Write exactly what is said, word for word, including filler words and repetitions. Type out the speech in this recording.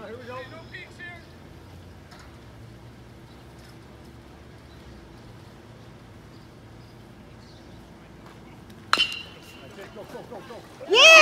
now. Here we go. No peeks here. Go, go, go, go. Yeah!